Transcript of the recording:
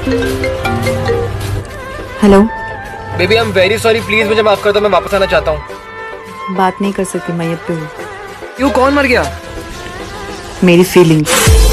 Hello baby, I am very sorry, please मुझे माफ कर दो, मैं वापस आना चाहता हूँ। बात नहीं कर सकती, मैयत पे हूँ। क्यों, कौन मर गया? मेरी फीलिंग्स।